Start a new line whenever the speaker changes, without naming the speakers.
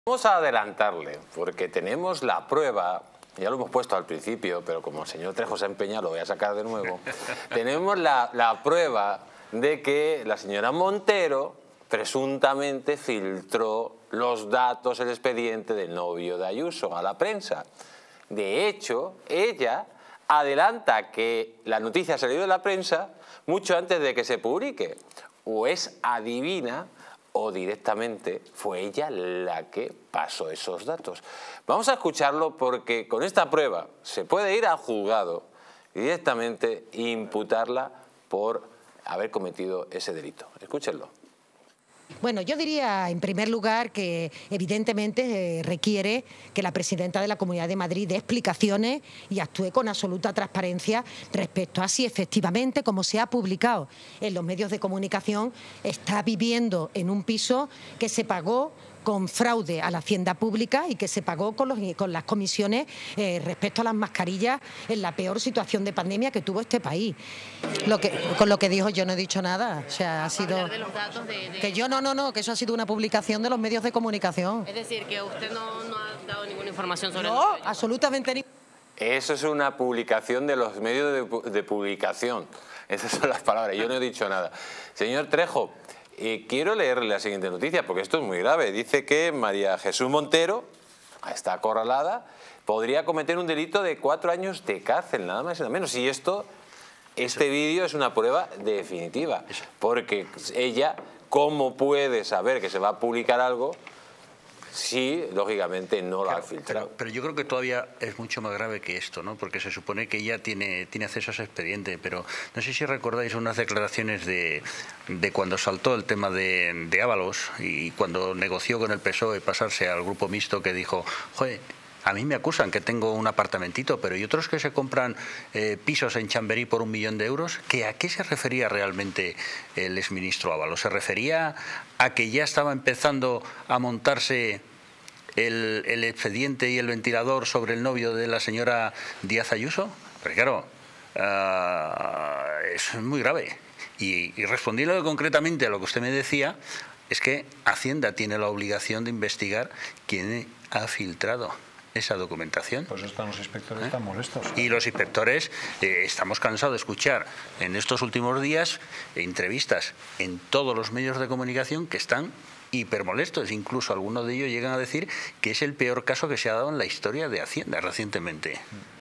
Vamos a adelantarle, porque tenemos la prueba, ya lo hemos puesto al principio, pero como el señor Trejo se ha empeñado, lo voy a sacar de nuevo. Tenemos la prueba de que la señora Montero presuntamente filtró los datos, el expediente del novio de Ayuso a la prensa. De hecho, ella adelanta que la noticia ha salido de la prensa mucho antes de que se publique. O es adivina o directamente fue ella la que pasó esos datos. Vamos a escucharlo porque con esta prueba se puede ir al juzgado y directamente imputarla por haber cometido ese delito. Escúchenlo.
Bueno, yo diría en primer lugar que evidentemente requiere que la presidenta de la Comunidad de Madrid dé explicaciones y actúe con absoluta transparencia respecto a si efectivamente, como se ha publicado en los medios de comunicación, está viviendo en un piso que se pagó con fraude a la hacienda pública y que se pagó con las comisiones respecto a las mascarillas en la peor situación de pandemia que tuvo este país. Con lo que dijo yo no he dicho nada, o sea, ha sido...
de los datos
Que yo no, que eso ha sido una publicación de los medios de comunicación.
Es decir, que usted no ha dado ninguna información sobre
No,
el...
absolutamente ni...
Eso es una publicación de los medios de publicación. Esas son las palabras, yo no he dicho nada. Señor Trejo, quiero leerle la siguiente noticia, porque esto es muy grave. Dice que María Jesús Montero está acorralada, podría cometer un delito de 4 años de cárcel, nada más y nada menos. Y este vídeo es una prueba definitiva, porque ella, ¿cómo puede saber que se va a publicar algo si, lógicamente, no lo ha filtrado?
Pero yo creo que todavía es mucho más grave que esto, ¿no? Porque se supone que ella tiene acceso a ese expediente, pero no sé si recordáis unas declaraciones de cuando saltó el tema de Ábalos y cuando negoció con el PSOE pasarse al grupo mixto, que dijo, joder, a mí me acusan que tengo un apartamentito, pero ¿y otros que se compran pisos en Chamberí por 1 millón de euros? ¿Que a qué se refería realmente el exministro Ábalos? ¿Se refería a que ya estaba empezando a montarse el expediente y el ventilador sobre el novio de la señora Díaz Ayuso? Porque claro, es muy grave. Y respondiendo concretamente a lo que usted me decía, es que Hacienda tiene la obligación de investigar quién ha filtrado esa documentación.
Pues están los inspectores están molestos.
Y los inspectores estamos cansados de escuchar en estos últimos días entrevistas en todos los medios de comunicación que están hipermolestos. Incluso algunos de ellos llegan a decir que es el peor caso que se ha dado en la historia de Hacienda recientemente.